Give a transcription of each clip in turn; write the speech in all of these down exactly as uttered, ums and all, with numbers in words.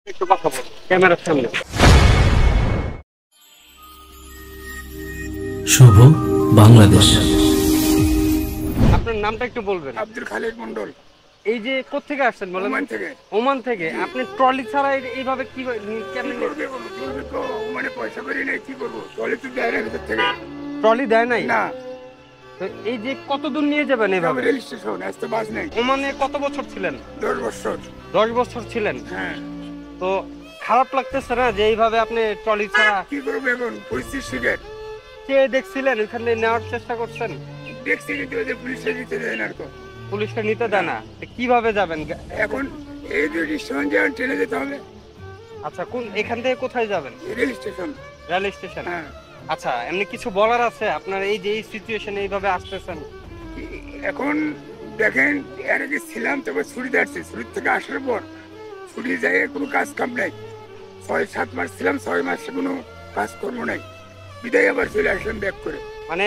একটু কথা বল ক্যামেরার সামনে। শুভ বাংলাদেশ। আপনার নামটা একটু বলবেন। আব্দুল খালিদ মন্ডল। এই যে কোত্থেকে আসছেন বলেন? ওমান থেকে। ওমান থেকে। আপনি ট্রলি ছাড়া এইভাবে কি কেমনে করবে বলো? ট্রলি তো ওমানে পয়সা করি নাই, কি করবো? ট্রলি তো দেয় না ভিতর থেকে। ট্রলি দেয় নাই? না। তো এই যে কত দূর নিয়ে যাবেন এইভাবে? রেল স্টেশন, আজ তো বাস নেই। ওমানে কত বছর ছিলেন? দশ বছর। দশ বছর ছিলেন? হ্যাঁ। তো খারাপ লাগতেছে না যে এইভাবে আপনি ট্রলি ছাড়া? কি করবো এখন? পরিস্থিতি শিখে। কে দেখছিলেন ওখানে নেওয়ার চেষ্টা করছেন? দেখছি কিন্তু ওই যে পুলিশে দিতে দেয় না আর তো। পুলিশটা নিতে দেয় না? কিভাবে যাবেন এখন? এই যে স্টেশন যাবেন, ট্রেনে যেতে হবে। আচ্ছা, কোন এখান থেকে কোথায় যাবেন? Rail station. Rail station. হ্যাঁ। আচ্ছা, এমনি কিছু বলার আছে আপনার এই যে এই সিচুয়েশনে এইভাবে আসতেছেন? এখন দেখেন, এর আগে ছিলাম, তবে ছুটিতে আসছি। ছুটি থেকে আসার পর ছুটি যায় কোনো কাজ কাম নাই। ছয় সাত মাস ছিলাম, ছয় মাসে কোনো কাজ কর্ম নাই। বিদায় আবার চলে আসলাম ব্যাক করে। মানে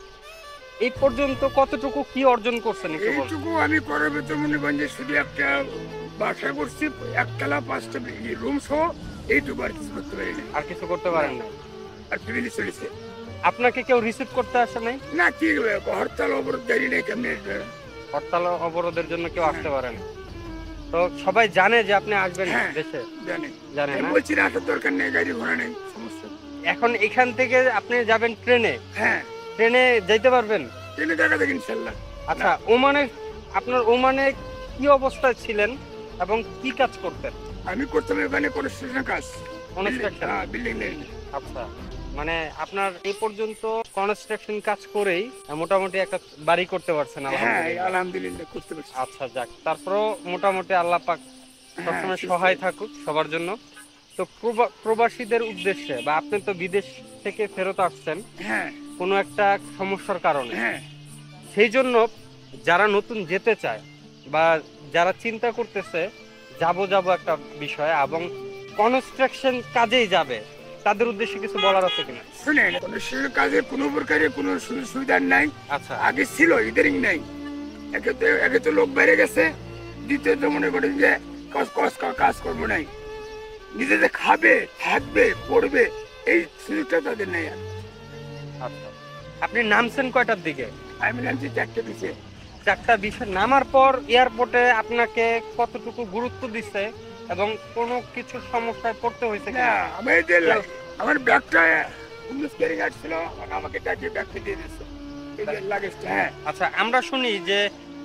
এই পর্যন্ত কতটুকু কি অর্জন করছেন? এইটুকু আমি করার ভেতর মনে করেন যে শুধু একটা বাসা করছি, একতলা পাঁচটা রুম সহ, এইটুকু আর কিছু করতে পারি না। আর কিছু করতে পারেন না? আর ফ্যামিলি চলেছে। আপনাকে কেউ রিসিভ করতে আসে নাই? না, কি হরতাল অবরোধ জানি নাই কেমনি। হরতাল অবরোধের জন্য কেউ আসতে পারে না? তো সবাই জানে যে আপনি আসবেন দেশে? জানে। জানে না? বলছি না, আসার দরকার নেই, গাড়ি ঘোড়া নেই, সমস্যা। এখন এখান থেকে আপনি যাবেন ট্রেনে? হ্যাঁ। ট্রেনে যাইতে পারবেন? ট্রেনে দেখা দেখি ইনশাল্লাহ। আচ্ছা, ওমানে আপনার ওমানে কি অবস্থায় ছিলেন এবং কি কাজ করতেন? আমি করতাম ওখানে কনস্ট্রাকশন কাজ। কনস্ট্রাকশন? হ্যাঁ, বিল্ডিং নেই। আচ্ছা, মানে আপনার এই পর্যন্ত কনস্ট্রাকশন কাজ করেই মোটামুটি একটা বাড়ি করতে পারছেন? হ্যাঁ, আলহামদুলিল্লাহ করতে পারছি। আচ্ছা, যাক, তারপরও মোটামুটি আল্লাহ পাক সবসময় সহায় থাকুক সবার জন্য। তো প্রবাসীদের উদ্দেশ্যে, বা আপনি তো বিদেশ থেকে ফেরত আসছেন হ্যাঁ কোনো একটা সমস্যার কারণে, হ্যাঁ, সেই জন্য যারা নতুন যেতে চায় বা যারা চিন্তা করতেছে যাব যাব একটা বিষয় এবং কনস্ট্রাকশন কাজেই যাবে, তাদের উদ্দেশ্যে কিছু বলার আছে কিনা? শুনেন, কনস্ট্রাকশন কাজে কোনো প্রকারের কোনো সুযোগ সুবিধা নাই। আচ্ছা। আগে ছিল, ইদারিং নাই। একে তো একে তো লোক বাইরে গেছে, দ্বিতীয়ত মনে করেন যে কাজ কাজ করবো নাই, নিজে যে খাবে থাকবে পড়বে এই সুযোগটা তাদের নেই। আচ্ছা, আপনি নামছেন কয়টার দিকে? আমি নামছি চারটে পিছে। চারটা বিশে নামার পর এয়ারপোর্টে আপনাকে কতটুকু গুরুত্ব দিচ্ছে এবং কোনো কিছু সমস্যায় পড়তে হয়েছে না, কিনা? আমার আমার ব্যাগটা পুলিশ ক্যারি ছিল, আমাকে ডাকিয়ে ব্যাগটা দিয়ে দিচ্ছে, এই যে লাগেজটা। হ্যাঁ। আচ্ছা, আমরা শুনি যে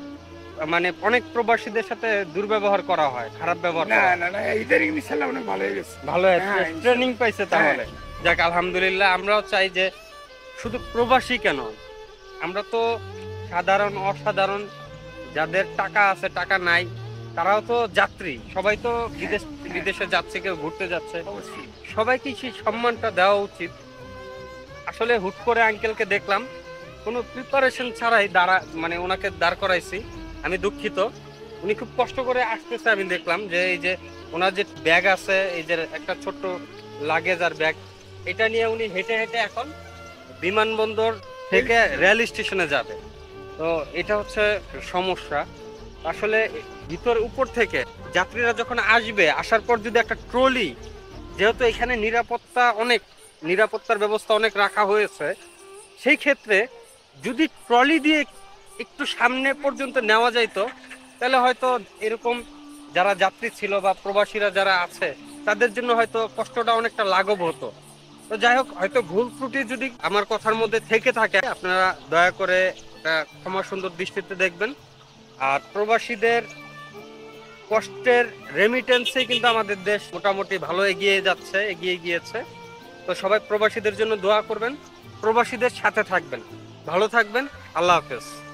মানে অনেক প্রবাসীদের সাথে দুর্ব্যবহার করা হয়, খারাপ ব্যবহার না করা। না না, ইদারিং ইনশাআল্লাহ অনেক ভালো হয়ে গেছে। ভালো হয়েছে, ট্রেনিং পাইছে তাহলে। যাক, আলহামদুলিল্লাহ। আমরাও চাই যে শুধু প্রবাসী কেন, আমরা তো সাধারণ অসাধারণ যাদের টাকা আছে টাকা নাই তারাও তো যাত্রী, সবাই তো বিদেশ বিদেশে যাচ্ছে, কেউ ঘুরতে যাচ্ছে, সবাইকে সেই সম্মানটা দেওয়া উচিত। আসলে হুট করে আঙ্কেলকে দেখলাম, কোনো প্রিপারেশন ছাড়াই দাঁড়া মানে ওনাকে দাঁড় করাইছি, আমি দুঃখিত। উনি খুব কষ্ট করে আসতেছে, আমি দেখলাম যে এই যে ওনার যে ব্যাগ আছে, এই যে একটা ছোট্ট লাগেজ আর ব্যাগ, এটা নিয়ে উনি হেঁটে হেঁটে এখন বিমানবন্দর থেকে রেল স্টেশনে যাবে। তো এটা হচ্ছে সমস্যা। আসলে ভিতর উপর থেকে যাত্রীরা যখন আসবে, আসার পর যদি একটা ট্রলি, যেহেতু এখানে নিরাপত্তা অনেক, নিরাপত্তার ব্যবস্থা অনেক রাখা হয়েছে, সেই ক্ষেত্রে যদি ট্রলি দিয়ে একটু সামনে পর্যন্ত নেওয়া যাইতো, তাহলে হয়তো এরকম যারা যাত্রী ছিল বা প্রবাসীরা যারা আছে তাদের জন্য হয়তো কষ্টটা অনেকটা লাঘব হতো। তো যাই হোক, হয়তো ভুল ত্রুটি যদি আমার কথার মধ্যে থেকে থাকে, আপনারা দয়া করে ক্ষমা সুন্দর দৃষ্টিতে দেখবেন। আর প্রবাসীদের কষ্টের রেমিটেন্সে কিন্তু আমাদের দেশ মোটামুটি ভালো এগিয়ে যাচ্ছে, এগিয়ে গিয়েছে। তো সবাই প্রবাসীদের জন্য দোয়া করবেন, প্রবাসীদের সাথে থাকবেন, ভালো থাকবেন। আল্লাহ হাফেজ।